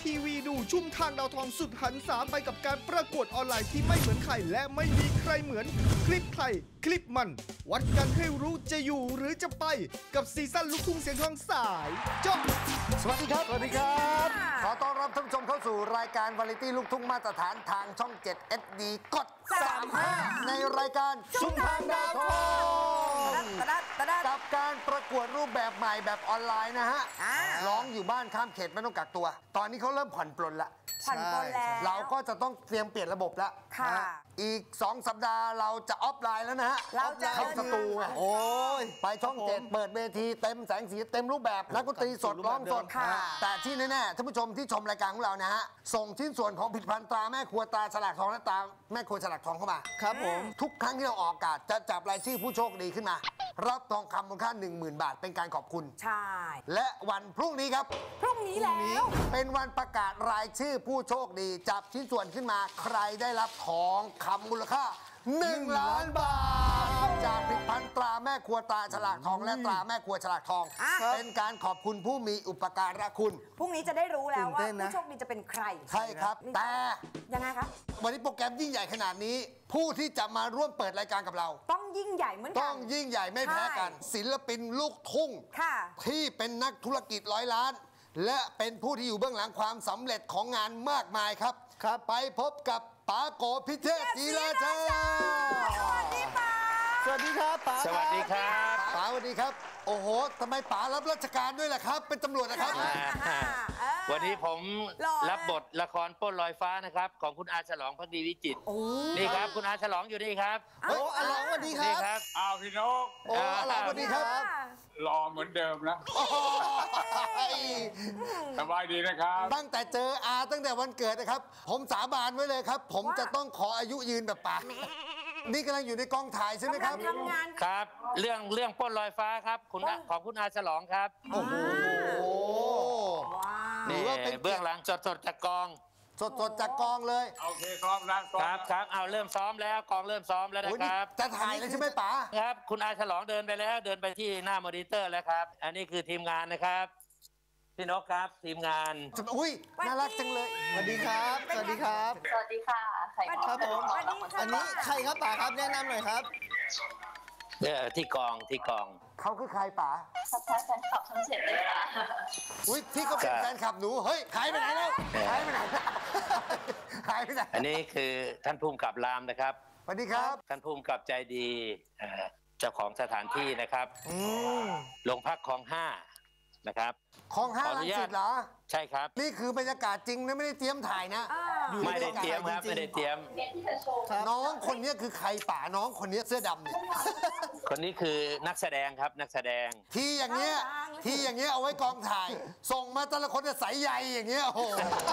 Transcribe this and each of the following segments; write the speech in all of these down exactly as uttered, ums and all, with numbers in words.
ทีวีดูชุ่มทางดาวทองสุดหันษาไปกับการประกวดออนไลน์ที่ไม่เหมือนใครและไม่มีใครเหมือนคลิปใครคลิปมันวัดกันให้รู้จะอยู่หรือจะไปกับซีซั่นลูกทุ่งเสียงทองสายจบสวัสดีครับสวัสดีครับขอต้อนรับท่านผู้ชมเข้าสู่รายการวาไรตี้ลูกทุ่งมาตรฐานทางช่องเจ็ด เอส ดี กดสามห้าในรายการชุ่มทางดาวทองกับการประกวดรูปแบบใหม่แบบออนไลน์นะฮะร้องอยู่บ้านข้ามเขตไม่ต้องกักตัวตอนนี้เขาเริ่มผ่อนปลนละผ่อนปลนแล้วเราก็จะต้องเตรียมเปลี่ยนระบบแล้วอีกสองสัปดาห์เราจะออฟไลน์แล้วนะฮะเราจะเข้าสตูโอ้ยไปช่องเจ็ดเปิดเวทีเต็มแสงสีเต็มรูปแบบนักดนตรีสดร้องสดแต่ที่แน่ๆท่านผู้ชมที่ชมรายการของเรานะฮะส่งชิ้นส่วนของผลิตภัณฑ์ตราแม่ครัวตราฉลากทองและตราแม่ครัวฉลากทองเข้ามาครับผมทุกครั้งที่เราออกอากาศจะจับรายชื่อผู้โชคดีขึ้นมารับทองคำมูลค่า หนึ่งหมื่น บาทเป็นการขอบคุณใช่และวันพรุ่งนี้ครับพรุ่งนี้แล้วเป็นวันประกาศรายชื่อผู้โชคดีจับชิ้นส่วนขึ้นมาใครได้รับทองคำมูลค่าหนึ่งล้านบาทจากผลิตภัณฑ์ตราแม่ครัวตราฉลากทองและตราแม่ครัวฉลากทองเป็นการขอบคุณผู้มีอุปการะคุณพรุ่งนี้จะได้รู้แล้วว่าผู้โชคดีจะเป็นใครใช่ครับแต่ยังไงคะวันนี้โปรแกรมยิ่งใหญ่ขนาดนี้ผู้ที่จะมาร่วมเปิดรายการกับเราต้องยิ่งใหญ่เหมือนกันต้องยิ่งใหญ่ไม่แพ้กันศิลปินลูกทุ่งที่เป็นนักธุรกิจร้อยล้านและเป็นผู้ที่อยู่เบื้องหลังความสำเร็จของงานมากมายครับครับไปพบกับป๋าโกพิเทพกีฬาชาสวัสดีป๋าสวัสดีครับป๋าสวัสดีครับป๋าสวัสดีครับโอ้โหทำไมป๋ารับราชการด้วยล่ะครับเป็นตำรวจนะครับวันนี้ผมรับบทละครปล้นลอยฟ้านะครับของคุณอาฉลองภักดีวิจิตรนี่ครับคุณอาฉลองอยู่นี่ครับโอ้อาฉลองสวัสดีครับอ้าวพี่นกโอ้อาฉลองสวัสดีครับรอเหมือนเดิมนะสบายดีนะครับตั้งแต่เจออาตั้งแต่วันเกิดนะครับผมสาบานไว้เลยครับผมจะต้องขออายุยืนแบบป๋านี่กำลังอยู่ในกองถ่ายใช่ไหมครับทำงานครับเรื่องเรื่องปล้นลอยฟ้าครับคุณของคุณอาฉลองครับโอ้โหนี่เบื้องหลังสดๆจากกองสดๆจากกองเลยโอเคซ้อมนะครับครับเอาเริ่มซ้อมแล้วกองเริ่มซ้อมแล้วนะครับจะถ่ายเลยใช่ไหมป๋าครับคุณอาฉลองเดินไปแล้วเดินไปที่หน้ามอนิเตอร์แล้วครับอันนี้คือทีมงานนะครับพี่นกครับทีมงานอุ้ยน่ารักจังเลยสวัสดีครับสวัสดีครับสวัสดีค่ะใครครับผมอันนี้ใครครับป๋าครับแนะนำหน่อยครับเออที่กองที่กองเขาคือใครป๋าแฟนคลับทั้งเจ็ดเลยค่ะอุ้ยที่เขาเป็นแฟนคลับหนูเฮ้ยหายไปไหนแล้วหายไปไหนหายไปไหนอันนี้คือท่านภูมิกับรามนะครับสวัสดีครับท่านภูมิกับใจดีเจ้าของสถานที่นะครับโรงพักคลองห้านะครับคลองห้าลังสิตเหรอใช่ครับนี่คือบรรยากาศจริงนะไม่ได้เตรียมถ่ายนะไม่ได้เตรียมครับไม่ได้เตรียมน้องคนนี้คือใครป๋าน้องคนนี้เสื้อดำเนี่ยคนนี้คือนักแสดงครับนักแสดงที่อย่างเงี้ยที่อย่างเงี้ยเอาไว้กองถ่ายส่งมาแต่ละคนจะใสใยอย่างเงี้ยโอ้โห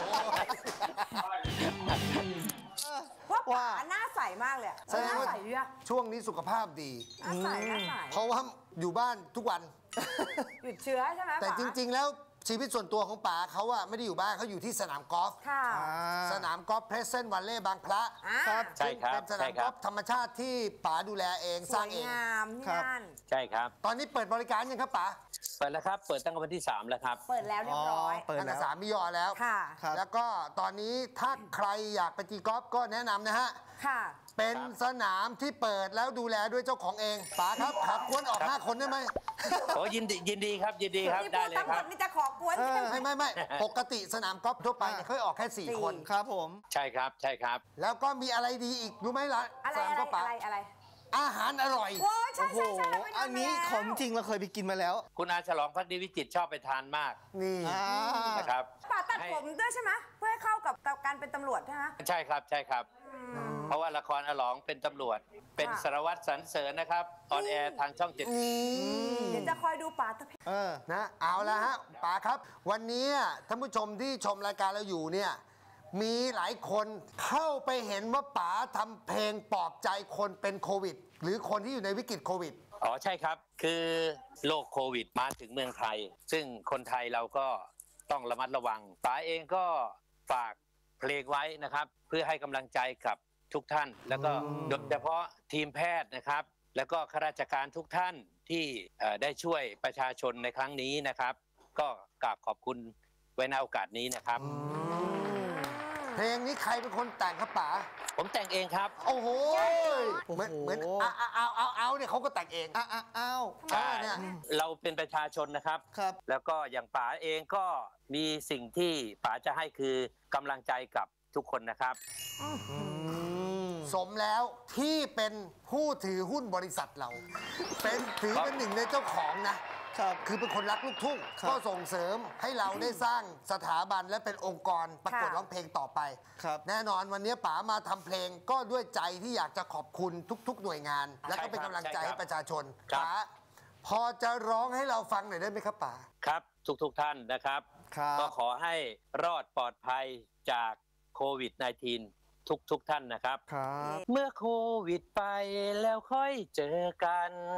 ว่าป๋าหน้าใสมากเลยแสดงว่าช่วงนี้สุขภาพดีเพราะว่าอยู่บ้านทุกวันหยุดเชื้อใช่ไหมแต่จริงๆแล้วชีวิตส่วนตัวของป๋าเขาอะไม่ได้อยู่บ้านเขาอยู่ที่สนามกอล์ฟสนามกอล์ฟเพรสเซนต์วันเล่บางพระครับใช่ครับเป็นสนามกอล์ฟธรรมชาติที่ป๋าดูแลเองสร้างเองงามที่นั่นใช่ครับตอนนี้เปิดบริการยังครับป๋าเปิดแล้วครับเปิดตั้งแต่วันที่สามแล้วครับเปิดแล้วเรียบร้อยตั้งแต่สามมิยอแล้วแล้วก็ตอนนี้ถ้าใครอยากไปตีกอล์ฟก็แนะนำนะฮะเป็นสนามที่เปิดแล้วดูแลด้วยเจ้าของเองป๋าครับขับกวนออกห้าคนได้ไหมโอ้ยินดียินดีครับยินดีครับได้เลยครับนี่จะขอกวนไม่ไม่ไม่ปกติสนามกอล์ฟทั่วไปเนี่ยเขาออกแค่สี่คนครับผมใช่ครับใช่ครับแล้วก็มีอะไรดีอีกรู้ไหมล่ะสนามกอล์ฟป๋าอะไรอาหารอร่อยโอ้ใช่ใช่ใช่อันนี้ของจริงเราเคยไปกินมาแล้วคุณอาฉลองภักดีวิจิตรชอบไปทานมากนี่นะครับป๋าตัดผมด้วยใช่ไหมเพื่อให้เข้ากับการเป็นตำรวจใช่ไหมใช่ครับใช่ครับเพราะว่าละครอลองเป็นตำรวจเป็นสารวัตรสรรเสริญนะครับออนแอร์ทางช่องเจ็ดเดี๋ยวจะคอยดูป๋าตะเพเออนะเอาละฮะป๋าครับวันนี้ท่านผู้ชมที่ชมรายการเราอยู่เนี่ยมีหลายคนเข้าไปเห็นว่าป๋าทำเพลงปลอบใจคนเป็นโควิดหรือคนที่อยู่ในวิกฤตโควิดอ๋อใช่ครับคือโรคโควิดมาถึงเมืองไทยซึ่งคนไทยเราก็ต้องระมัดระวังป๋าเองก็ฝากเพลงไว้นะครับเพื่อให้กำลังใจกับทุกท่านแล้วก็โดยเฉพาะทีมแพทย์นะครับแล้วก็ข้าราชการทุกท่านที่ได้ช่วยประชาชนในครั้งนี้นะครับก็กราบขอบคุณไว้ในโอกาสนี้นะครับเพลงนี้ใครเป็นคนแต่งครับป๋าผมแต่งเองครับโอ้โหเหมือนเหมือนเอาเอาเอาเอาเนี่ยเขาก็แต่งเองอ้าวอ้าวอ้าวใช่เนี่ยเราเป็นประชาชนนะครับครับแล้วก็อย่างป๋าเองก็มีสิ่งที่ป๋าจะให้คือกำลังใจกับทุกคนนะครับสมแล้วที่เป็นผู้ถือหุ้นบริษัทเรา เป็นถือเป็นหนึ่งในเจ้าของนะครับ คือเป็นคนรักลูกทุ่งครับก็ส่งเสริมให้เราได้สร้างสถาบันและเป็นองค์กรประกวดค่ะร้องเพลงต่อไปครับแน่นอนวันนี้ป๋ามาทำเพลงก็ด้วยใจที่อยากจะขอบคุณทุก ๆ หน่วยงาน และก็เป็นกำลังใจให้ประชาชนครับป๋าพอจะร้องให้เราฟังหน่อยได้ไหมครับป๋าครับทุกๆท่านนะครับครับก็ขอให้รอดปลอดภัยจากโควิด สิบเก้า ทุกทุกท่านนะครับครับเมื่อโควิดไปแล้วค่อยเจอกัน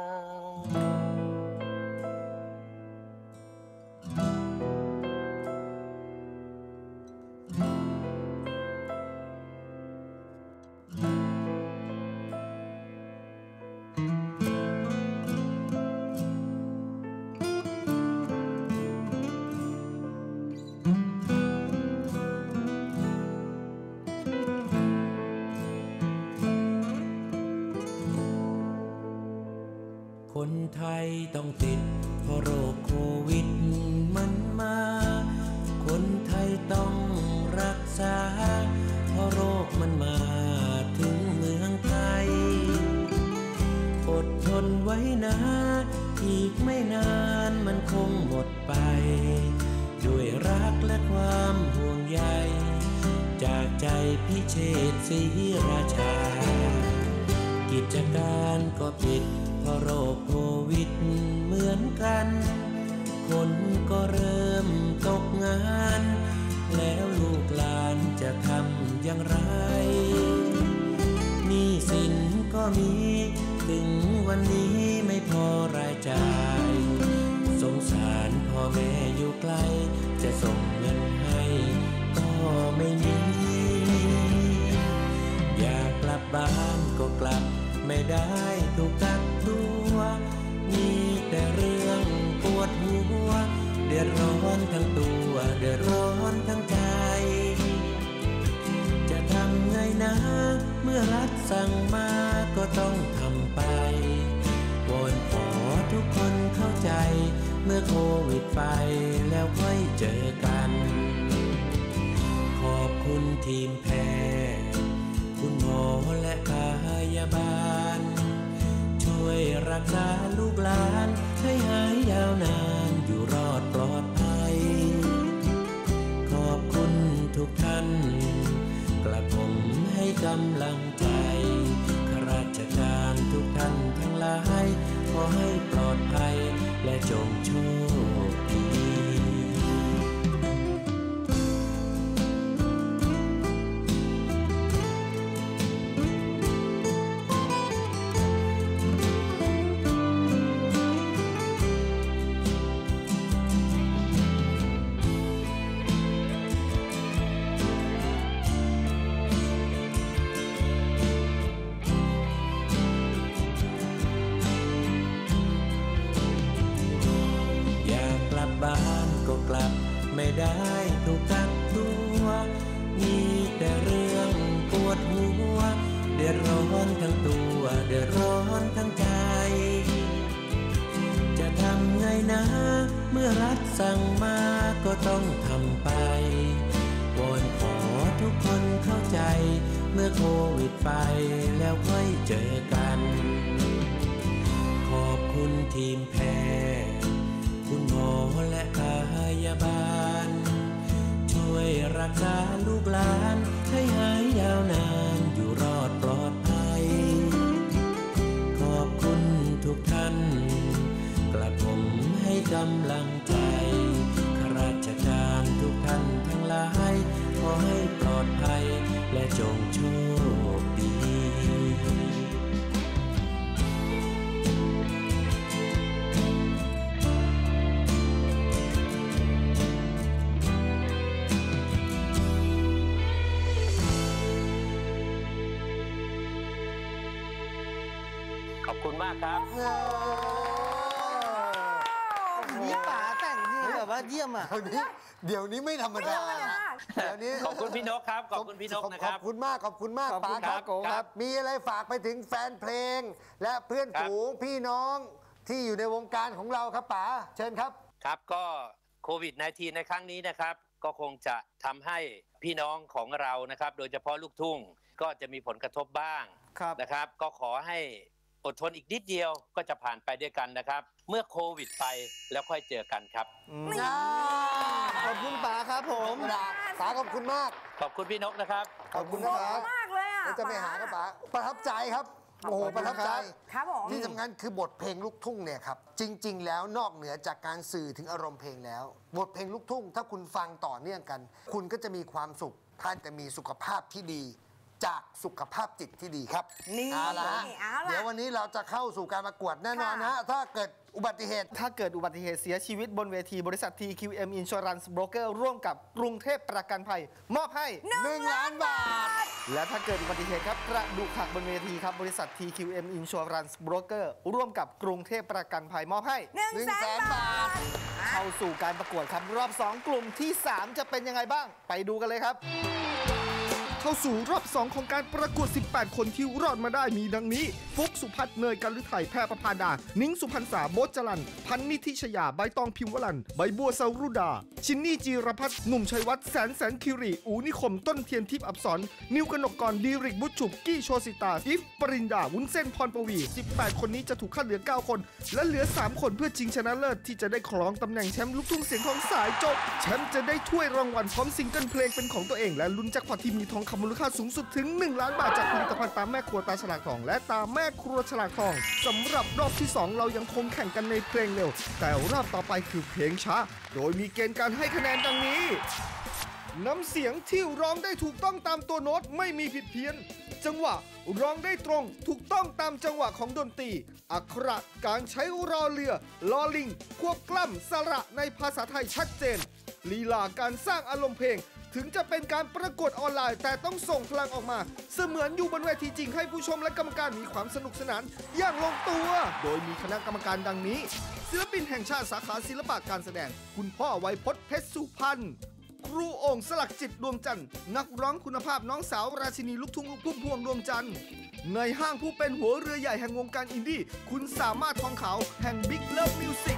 คนไทยต้องติดเพราะโรคโควิดมันมา คนไทยต้องรักษาเพราะโรคมันมาถึงเมืองไทย อดทนไว้นะอีกไม่นานมันคงหมดไป ด้วยรักและความห่วงใยจากใจพิเชษศรีราชา กิจการก็ปิดเพราะโรคโควิดเหมือนกัน คนก็เริ่มตกงาน แล้วลูกหลานจะทำอย่างไรหนี้สินก็มีถึงวันนี้ไม่พอรายจ่าย สงสารพ่อแม่อยู่ไกลจะส่งเงินให้ก็ไม่มี อยากกลับบ้านก็กลับไม่ได้ถูกกักตัวมีแต่เรื่องปวดหัวเดือดร้อนทั้งตัวเดือดร้อนทั้งใจ จะทำไงนะเมื่อรัฐสั่งมาก็ต้องทำไปวอนขอทุกคนเข้าใจเมื่อโควิดไปแล้วค่อยเจอกันขอบคุณทีมแพทย์คุณหมอและพยาบาลช่วยรักษาลูกหลานให้หายยาวนานอยู่รอดปลอดภัยขอบคุณทุกท่านกระผมให้กำลังใจข้าราชการทุกท่านทั้งหลายขอให้ปลอดภัยและจงโชคดีบ้านก็กลับไม่ได้ถูกกักตัวมีแต่เรื่องปวดหัวเดือดร้อนทั้งตัวเดือดร้อนทั้งใจจะทำไงนะเมื่อรัฐสั่งมาก็ต้องทำไปวอนขอทุกคนเข้าใจเมื่อโควิดไปแล้วค่อยเจอกันขอบคุณทีมแพทย์คุณหมอและพยาบาลช่วยรักษาลูกหลานให้หายยาวนานอยู่รอดปลอดภัยขอบคุณทุกท่านกระผมให้กำลังใจข้าราชการทุกท่านทั้งหลายขอให้ปลอดภัยและจงโชคดีขอบคุณมากครับนี่ป๋าแต่งเพลเฮ้ยแบบว่าเยี่ยมอ่ะเดี๋ยวนี้เดี๋ยวนี้ไม่ธรรมดาเดี๋ยวนี้ขอบคุณพี่นกครับขอบคุณพี่นกนะครับขอบคุณมากขอบคุณมากขอบคุณป๋าครับครับมีอะไรฝากไปถึงแฟนเพลง และเพื่อนฝูงพี่น้องที่อยู่ในวงการของเราครับป๋าเชิญครับครับก็โควิด สิบเก้า ในครั้งนี้นะครับก็คงจะทำให้พี่น้องของเรานะครับโดยเฉพาะลูกทุ่งก็จะมีผลกระทบบ้างนะครับก็ขอให้อดทนอีกนิดเดียวก็จะผ่านไปด้วยกันนะครับเมื่อโควิดไปแล้วค่อยเจอกันครับขอบคุณป๋าครับผมป๋าขอบคุณมากขอบคุณพี่นกนะครับขอบคุณนะครับมากเลยอ่ะจะไปหาครับป๋าประทับใจครับโอ้โหประทับใจครับผมที่สำคัญคือบทเพลงลูกทุ่งเนี่ยครับจริงๆแล้วนอกเหนือจากการสื่อถึงอารมณ์เพลงแล้วบทเพลงลูกทุ่งถ้าคุณฟังต่อเนื่องกันคุณก็จะมีความสุขท่านจะมีสุขภาพที่ดีจากสุขภาพจิตที่ดีครับนี่เอาละเดี๋ยววันนี้เราจะเข้าสู่การประกวดแน่นอนนะถ้าเกิดอุบัติเหตุถ้าเกิดอุบัติเหตุเสียชีวิตบนเวทีบริษัท ที คิว เอ็ม Insurance Broker ร่วมกับกรุงเทพประกันภัยมอบให้หนึ่งล้านบาทและถ้าเกิดอุบัติเหตุครับกระดูกหักบนเวทีครับบริษัท ที คิว เอ็ม Insurance Broker ร่วมกับกรุงเทพประกันภัยมอบให้หนึ่งแสนบาทเข้าสู่การประกวดครับรอบสองกลุ่มที่สามจะเป็นยังไงบ้างไปดูกันเลยครับเข้าสู่รอบสองของการประกวดสิบแปดคนที่รอดมาได้มีดังนี้ฟุกสุพัฒน์เนยกันฤทัยแพรประภาดานิ้งสุพรรณษาโบจรันพันนิธิชยาใบตองพิมวลันใบบัวสารุดาชินนี่จีรพัฒน์หนุ่มชัยวัฒน์แสนแสนคิรีอูนิคมต้นเทียนทิพย์อับสรนิวกนกกรดีริกบุชุบกี้โชสิตาอิฟปรินดาวุ้นเส้นพรปวีสิบแปดคนนี้จะถูกคัดเหลือเก้าคนและเหลือสามคนเพื่อชิงชนะเลิศที่จะได้ครองตำแหน่งแชมป์ลูกทุ่งเสียงทองสายโจ๊กแชมป์จะได้ถ้วยรางวัลพร้อมซิงเกิลเพลงเป็นของตัวเองและลุ้นแจ็คพอตที่มีทองคำมูลค่าสูงสุดถึงหนึ่งล้านบาทจากผลิตภัณฑ์ตาแม่ครัวตาฉลากทองและตาแม่ครัวฉลากทองสำหรับรอบที่สองเรายังคงแข่งกันในเพลงเร็วแต่รอบต่อไปคือเพลงช้าโดยมีเกณฑ์การให้คะแนนดังนี้น้ำเสียงที่ร้องได้ถูกต้องตามตัวโน้ตไม่มีผิดเพี้ยนจังหวะร้องได้ตรงถูกต้องตามจังหวะของดนตรีอักขระการใช้รอเรือลอลิงควบกล้ำสระในภาษาไทยชัดเจนลีลาการสร้างอารมณ์เพลงถึงจะเป็นการประกวดออนไลน์แต่ต้องส่งพลังออกมาเสมือนอยู่บนเวทีจริงให้ผู้ชมและกรรมการมีความสนุกสนานอย่างลงตัวโดยมีคณะกรรมการดังนี้ศิลปินแห่งชาติสาขาศิลปะการแสดงคุณพ่อไวยพจน์เพชรสุพรรณครูโอ่งสลักจิตดวงจันทร์นักร้องคุณภาพน้องสาวราชินีลูกทุ่งลูกทุ่งพวงดวงจันทร์ในห้างผู้เป็นหัวเรือใหญ่แห่งวงการอินดี้คุณสามารถทองขาวแห่ง Big Love Music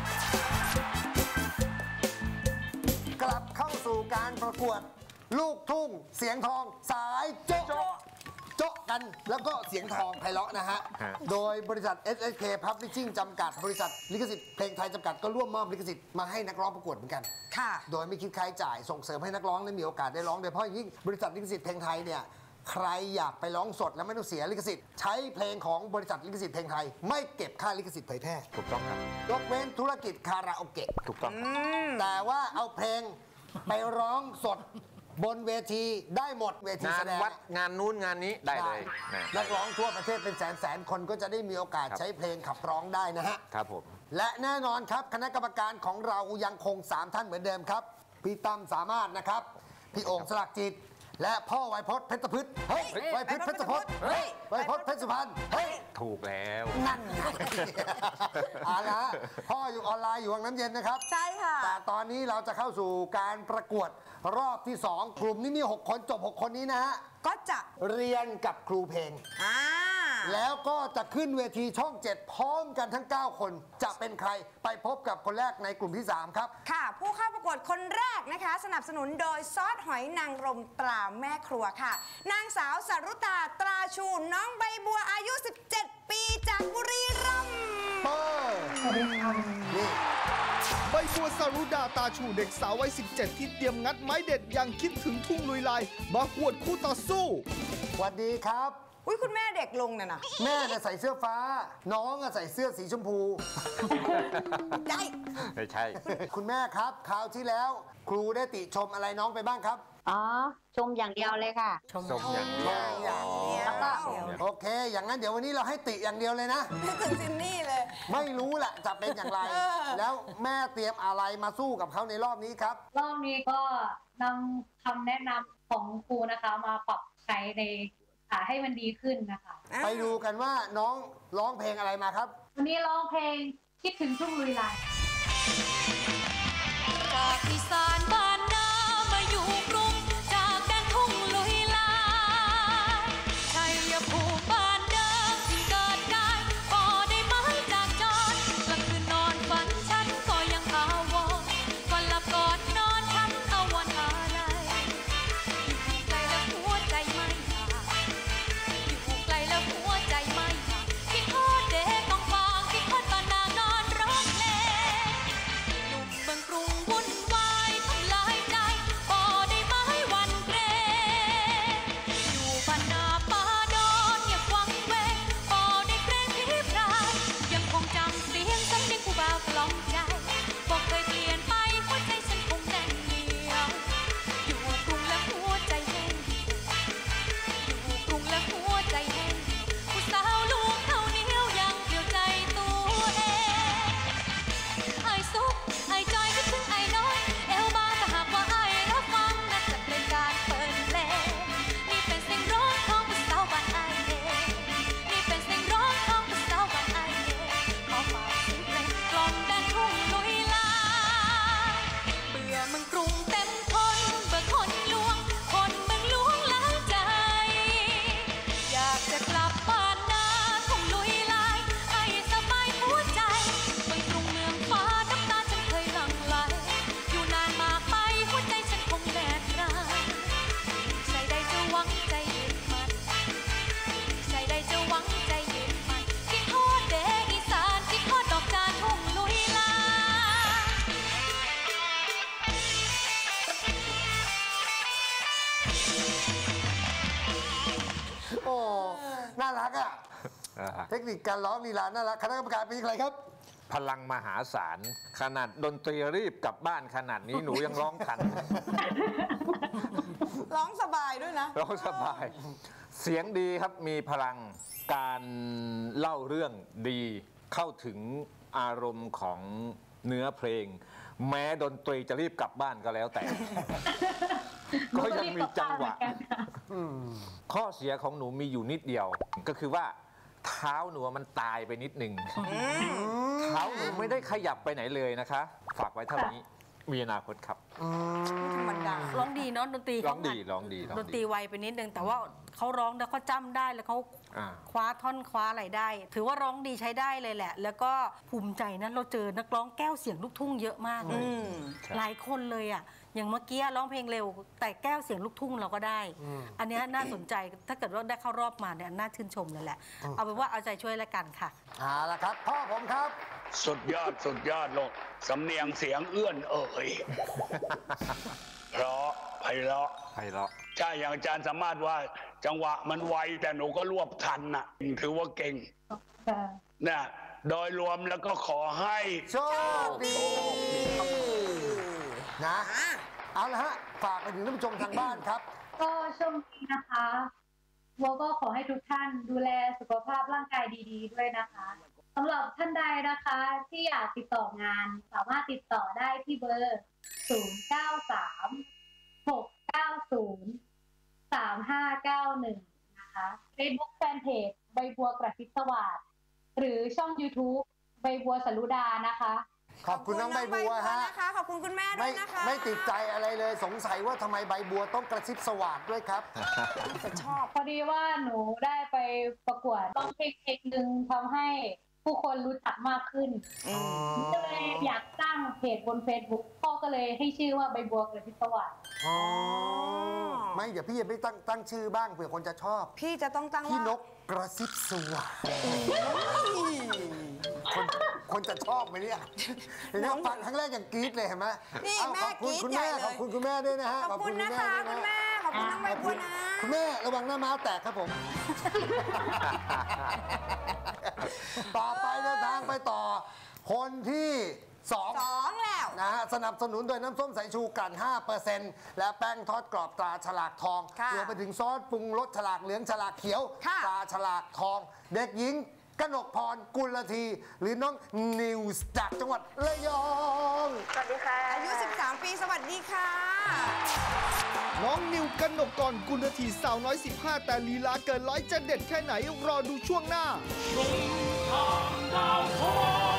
กลับเข้าสู่การประกวดลูกทุ่งเสียงทองสายโจ๊ะโจ๊ะกันแล้วก็เสียงทองไพเราะนะฮะโดยบริษัท เอส เอส เค Publishing จำกัดบริษัทลิขสิทธิ์เพลงไทยจำกัดก็ร่วมมอบลิขสิทธิ์มาให้นักร้องประกวดเหมือนกันค่ะโดยไม่คิดค่าใช้จ่ายส่งเสริมให้นักร้องได้มีโอกาสได้ร้องโดยเฉพาะอย่างยิ่งบริษัทลิขสิทธิ์เพลงไทยเนี่ยใครอยากไปร้องสดแล้วไม่ต้องเสียลิขสิทธิ์ใช้เพลงของบริษัทลิขสิทธิ์เพลงไทยไม่เก็บค่าลิขสิทธิ์เผยแพร่ถูกต้องครับยกเว้นธุรกิจคาราโอเกะถูกต้องแต่ว่าเอาเพลงไปร้องสดบนเวทีได้หมดเวทีแสดงวัดงานนู้นงานนี้ได้เลยนักร้องทั่วประเทศเป็นแสนแสนคนก็จะได้มีโอกาสใช้เพลงขับร้องได้นะฮะครับผมและแน่นอนครับคณะกรรมการของเรายังคงสามท่านเหมือนเดิมครับพี่ตั้มสามารถนะครับพี่โอ่งสลักจิตและพ่อไวยพจน์เพชรพฤกษ์เฮ้ยไวยพจน์เพชรพฤกษ์เฮ้ยไวยพจน์เพชรสุพรรณเฮ้ยถูกแล้วนั่นไงเอาละพ่ออยู่ออนไลน์อยู่วังน้ำเย็นนะครับใช่ค่ะแต่ตอนนี้เราจะเข้าสู่การประกวดรอบที่สองกลุ่มนี้มีหกคนจบหกคนนี้นะฮะก็จะเรียนกับครูเพลงแล้วก็จะขึ้นเวทีช่องเจ็ดพร้อมกันทั้งเก้าคนจะเป็นใครไปพบกับคนแรกในกลุ่มที่สามครับค่ะผู้เข้าประกวดคนแรกนะคะสนับสนุนโดยซอสหอยนางรมตราแม่ครัวค่ะนางสาวสรุตาตราชูน้องใบบัวอายุสิบเจ็ดปีจากบุรีรัมย์เปิดนี่ใบบัวสารุดาตาชูเด็กสาววัยสิบเจ็ดที่เตรียมงัดไม้เด็ดอย่างคิดถึงทุ่งลุยลายมาหวดคู่ต่อสู้สวัสดีครับอุ้ยคุณแม่เด็กลงน่ะนะแม่น่ะใส่เสื้อฟ้าน้องอะใส่เสื้อสีชมพูได้ไม่ใช่คุณแม่ครับคราวที่แล้วครูได้ติชมอะไรน้องไปบ้างครับอ๋อชมอย่างเดียวเลยค่ะชมอย่างเดียวอย่างเดียวแล้วก็โอเคอย่างนั้นเดี๋ยววันนี้เราให้ติอย่างเดียวเลยนะนึกถึงซินนี่เลยไม่รู้แหละจะเป็นอย่างไรแล้วแม่เตรียมอะไรมาสู้กับเขาในรอบนี้ครับรอบนี้ก็นำคำแนะนำของครูนะคะมาปรับใช้ในให้มันดีขึ้นนะคะไปดูกันว่าน้องร้องเพลงอะไรมาครับวันนี้ร้องเพลงคิดถึงทุ่งลุยลายจากอีสานบ้านนามาอยู่กรุงจากแดนทุ่งลุยลายชัยภูมิบ้านเดิมที่เกิดกายก็ได้ไม้จากจอดกลางคืนนอนฝันฉันก็ยังอาวรก่อนหลับก่อนนอนฉันอาวรอะไรอยู่ไกลแล้วหัวใจไม่อยากอยู่ไกลแล้วหัวใจไม่อยากคิดทอดเด็กต้องฟังคิดทอดตอนนางนอนร้องเพลงหนุ่มเมืองกรุงวุ่นวายทำลายใจบ่ได้ไม้หวั่นเกรงอยู่บ้านนาป่าดอนเงียบวังเวงบ่ได้เกรงผีพรายยังคงจำเสียงสำเนียงผู้บ่าวกล่อมใจบอกเคยเปลี่ยนไปหัวใจฉันคงแน่นเหนียวอยู่กรุงแล้วหัวใจแห้งอยู่กรุงแล้วหัวใจแห้งผู้สาวลูกเขาเหนียวยังเปลี่ยวใจตัวเองไอ้ซุกไอ้จอยคิดถึงไอ้น้อยเอวมาแต่หากว่าไอ้รับฟังน่าจะเป็นการเปิดเพลงนี่เป็นเสียงร้องของผู้สาวบ้านไอ้เองนี่เป็นเสียงร้องของผู้สาวบ้านไอ้เองขอฝากเสียงเพลงกล่อมแดนทุ่งลุยลายเบื่อเมืองกรุงเต็มทนเบื่อคนลวงคนเมืองหลวงหลายใจ อยากจะกลับบ้านนาทุ่งลุยลายให้สบายหัวใจเมืองกรุงเมืองฟ้าน้ำตาฉันเคยหลั่งไหลอยู่นานมากไปหัวใจฉันคงแหลกรายใช่ได้จะหวังใจยึดมันใช่ได้จะหวังใจยึดมันคิดทอดเด็กอีสานคิดทอดดอกจานทุ่งลุยลายโอ้ น่ารักอ่ะ เทคนิคการร้องลีลาน่ารักคณะกรรมการเป็นยังไงครับพลังมหาศาลขนาดดนตรีรีบกลับบ้านขนาดนี้หนูยังร้องทันร้องสบายด้วยนะร้องสบาย เสียงดีครับมีพลังการเล่าเรื่องดีเข้าถึงอารมณ์ของเนื้อเพลง แม้ดนตรีจะรีบกลับบ้านก็แล้วแต่ ก็ยังมีจังหวะ ข้อเสียของหนูมีอยู่นิดเดียว ก็คือว่าเท้าหนูมันตายไปนิดหนึ่งเท้าหนูไม่ได้ขยับไปไหนเลยนะคะ ฝากไว้เท่านี้มีอนาคตครับธรรมดาร้องดีเนาะดนตรีร้องดีร้องดีร้องดนตรีไวไปนิดนึงแต่ว่าเขาร้องแล้วเขาจำได้แล้วเขาอ่าคว้าท่อนคว้าอะไรได้ ถือว่าร้องดีใช้ได้เลยแหละ แล้วก็ภูมิใจนะเราเจอนักร้องแก้วเสียงลูกทุ่งเยอะมากเลยหลายคนเลยอ่ะอย่างเมื่อกี้ร้องเพลงเร็วแต่แก้วเสียงลูกทุ่งเราก็ได้ อันเนี้ยน่าสนใจถ้าเกิดว่าได้เข้ารอบมาเนี่ยน่าชื่นชมเลยแหละ เอาเป็นว่าเอาใจช่วยแล้วกันค่ะเอาละครับ พ่อผมครับสุดยอดสุดยอดโลกสำเนียงเสียงเอื้อนเอ่ย เพราะไพเราะไพเราะใช่อย่างอาจารย์สามารถว่า จังหวะมันไวแต่หนูก็รวบทันน่ะถือว่าเก่งเนี่ยโดยรวมแล้วก็ขอให้โชคดีนะ เอาละฮะ ฝากไปถึงท่านผู้ชมทางบ้านครับก็ช่วงนี้นะคะโวก็ขอให้ทุกท่านดูแลสุขภาพร่างกายดีๆด้วยนะคะสำหรับท่านใดนะคะที่อยากติดต่องานสามารถติดต่อได้ที่เบอร์ ศูนย์ เก้า สาม หก เก้า ศูนย์ สาม ห้า เก้า หนึ่ง นะคะ Facebook Fanpage ใบบัวกระซิบสวัสดิ์หรือช่อง YouTube ใบบัวสรุดานะคะขอบคุณน้องใบบัวฮะนะคะขอบคุณคุณแม่ด้ไม่วยนะคะไม่ติดใจอะไรเลยสงสัยว่าทำไมใบบัวต้องกระซิบสวัสดด้วยครับชอบพอดีว่าหนูได้ไปประกวดร้องเพลงเพลงหนึ่งทำให้ผู้คนรู้จักมากขึ้นก็เลยอยากสร้างเพจบน Facebook พ่อก็เลยให้ชื่อว่าใบบัวกระซิบสวัสดิ์อ๋อ ไม่เดี๋ยวพี่จะไม่ตั้งตั้งชื่อบ้างเผื่อคนจะชอบพี่จะต้องตั้งพี่ว่านกกระซิบสวัสดคนคนจะชอบไหมเนี่ยเห็นไหมฟังครั้งแรกอย่างกรี๊ดเลยเห็นไหมนี่เอาแม่ขอบคุณกรี๊ดคุณใหญ่แม่เลยขอบคุณคุณแม่ด้วยนะฮะขอบคุณนะคะคุณแม่ขอบคุณน้องใบบัวนะคุณแม่ระวังหน้าม้าแตกครับผม ต่อไปเดินทางไปต่อ คนที่สองสองแล้วนะฮะสนับสนุนโดยน้ำส้มสายชูกลั่น ห้าเปอร์เซ็นต์ และแป้งทอดกรอบตราฉลากทองค่ะรวมไปถึงซอสปรุงรสฉลากเหลืองฉลากเขียวค่ะตราฉลากทอง เด็กหญิงกนกพรกุลที หรือน้องนิวส์จากจังหวัดระยองสวัสดีค่ะอายุ สิบสาม ปีสวัสดีค่ะน้องนิวกนกกรกุลทีสาวน้อยสิบห้าแต่ลีลาเกินร้อยจะเด็ดแค่ไหนรอดูช่วงหน้าทางดาวทอง